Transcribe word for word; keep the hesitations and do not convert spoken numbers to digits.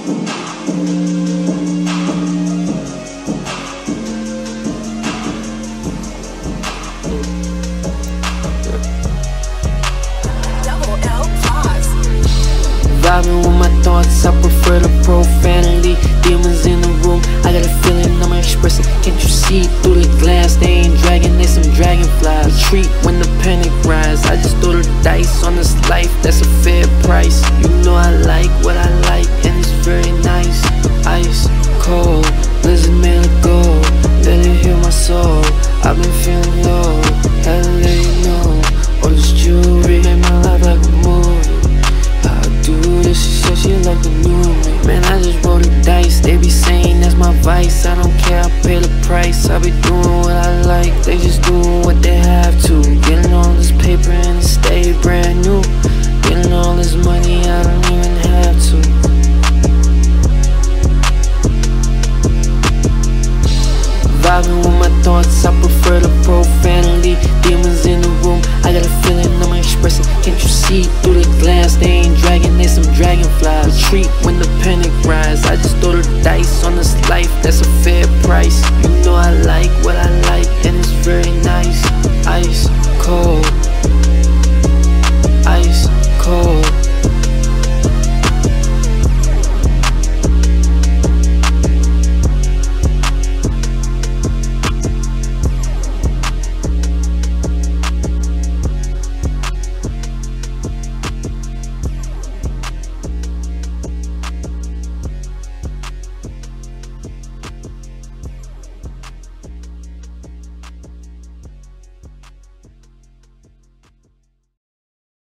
Vibing with my thoughts, I prefer the profanity. Demons in the room, I got a feeling I'ma express it. Can't you see through the glass? They ain't dragging, they some dragonflies. Retreat when the panic rise. I just throw the dice on this life, that's a fair price. You know I like what I like, and it's very nice. Ice cold, blizzard made of gold. Let it heal my soul. I've been feeling low, had to let you know. All this jewelry made my life like a movie. Do this, she said she like the new me. Man, I just roll the dice. They be saying that's my vice. I don't care, I pay the price. I be doing what I like. They just doing what they have to. Getting all this paper and it stay brand new. Getting all this money, I don't even have to.